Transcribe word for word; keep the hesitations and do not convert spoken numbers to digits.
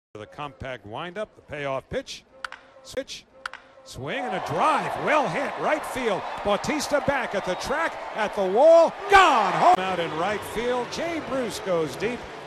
The compact windup, the payoff pitch, switch, swing and a drive, well hit, right field. Bautista back at the track, at the wall, gone, home out in right field. Jay Bruce goes deep.